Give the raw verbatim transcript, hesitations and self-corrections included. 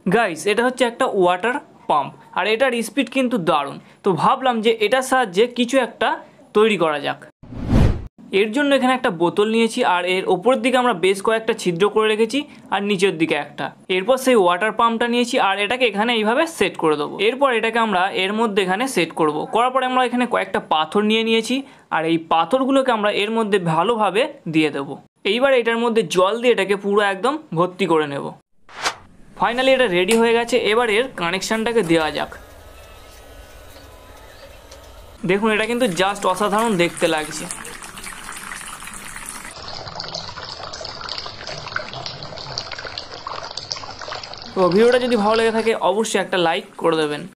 Guys এটা হচ্ছে একটা ওয়াটার পাম্প আর এটার স্পিড কিন্তু দারুণ। তো ভাবলাম যে এটার সাহায্যে কিছু একটা তৈরি করা যাক। এর জন্য এখানে একটা বোতল নিয়েছি আর এর ওপরের দিকে আমরা বেশ কয়েকটা ছিদ্র করে রেখেছি আর নিচের দিকে একটা। এরপর সেই ওয়াটার পাম্পটা নিয়েছি আর এটাকে এখানে এইভাবে সেট করে দেবো। এরপর এটাকে আমরা এর মধ্যে এখানে সেট করব। করার পরে আমরা এখানে কয়েকটা পাথর নিয়ে নিয়েছি আর এই পাথরগুলোকে আমরা এর মধ্যে ভালোভাবে দিয়ে দেবো। এইবার এটার মধ্যে জল দিয়ে এটাকে পুরো একদম ভর্তি করে নেব। ফাইনালি এটা রেডি হয়ে গেছে। এবার এর কানেকশানটাকে দেওয়া যাক। দেখুন এটা কিন্তু জাস্ট অসাধারণ দেখতে লাগছে। তো ভিডিওটা যদি ভালো লেগে থাকে অবশ্যই একটা লাইক করে দেবেন।